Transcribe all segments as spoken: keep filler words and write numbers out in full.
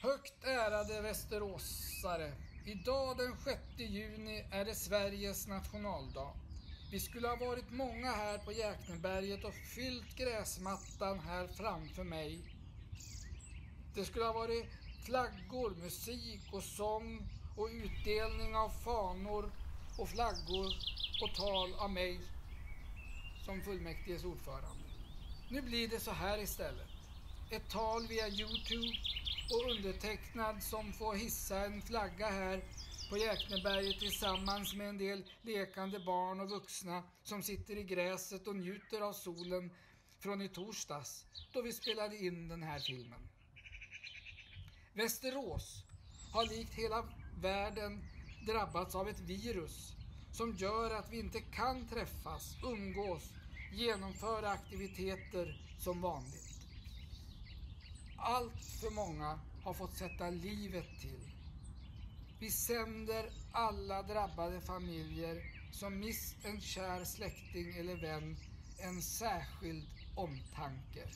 Högt ärade västeråsare, idag den sjätte juni är det Sveriges nationaldag. Vi skulle ha varit många här på Jäkneberget och fyllt gräsmattan här framför mig. Det skulle ha varit flaggor, musik och sång och utdelning av fanor och flaggor och tal av mig som fullmäktiges ordförande. Nu blir det så här istället. Ett tal via YouTube och undertecknad som får hissa en flagga här på Jäkneberget tillsammans med en del lekande barn och vuxna som sitter i gräset och njuter av solen från i torsdags då vi spelade in den här filmen. Västerås har likt hela världen drabbats av ett virus som gör att vi inte kan träffas, umgås, genomföra aktiviteter som vanligt. Allt för många har fått sätta livet till. Vi sänder alla drabbade familjer som mist en kär släkting eller vän en särskild omtanke.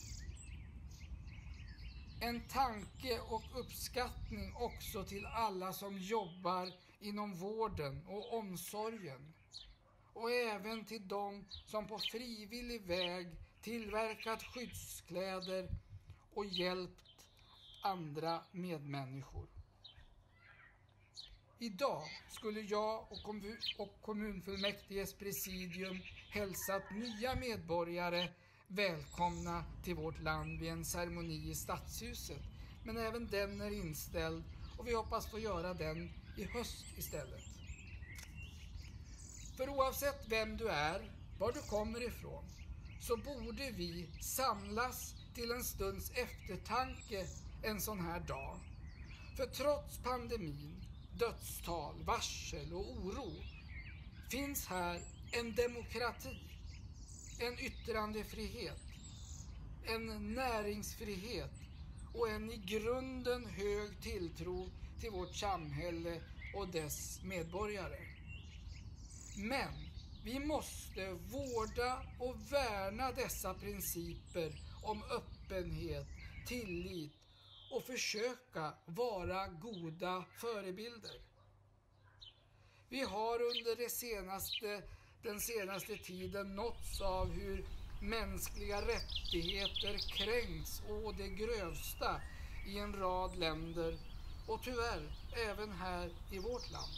En tanke och uppskattning också till alla som jobbar inom vården och omsorgen. Och även till de som på frivillig väg tillverkat skyddskläder och hjälpt andra medmänniskor. Idag skulle jag och, kommun- och kommunfullmäktiges presidium hälsat nya medborgare välkomna till vårt land vid en ceremoni i Stadshuset. Men även den är inställd och vi hoppas få göra den i höst istället. För oavsett vem du är, var du kommer ifrån, så borde vi samlas till en stunds eftertanke en sån här dag. För trots pandemin, dödstal, varsel och oro finns här en demokrati, en yttrandefrihet, en näringsfrihet och en i grunden hög tilltro till vårt samhälle och dess medborgare. Men vi måste vårda och värna dessa principer om öppenhet, tillit och försöka vara goda förebilder. Vi har under det senaste, den senaste tiden nåtts av hur mänskliga rättigheter kränks å det grövsta i en rad länder och tyvärr även här i vårt land.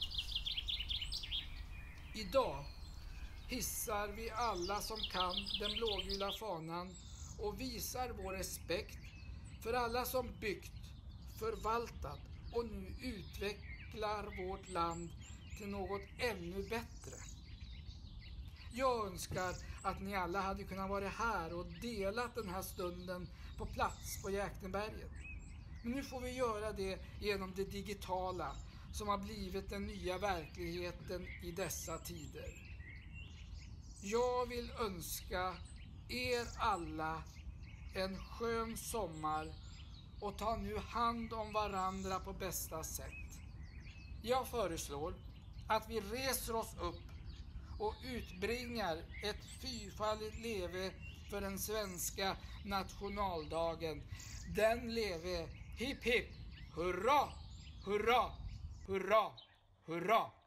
Idag hissar vi alla som kan den blågula fanan och visar vår respekt för alla som byggt, förvaltat och nu utvecklar vårt land till något ännu bättre. Jag önskar att ni alla hade kunnat vara här och delat den här stunden på plats på Jäkneberget. Men nu får vi göra det genom det digitala som har blivit den nya verkligheten i dessa tider. Jag vill önska er alla en skön sommar och ta nu hand om varandra på bästa sätt. Jag föreslår att vi reser oss upp och utbringar ett fyrfaldigt leve för den svenska nationaldagen. Den leve, hipp hipp, hurra, hurra, hurra, hurra!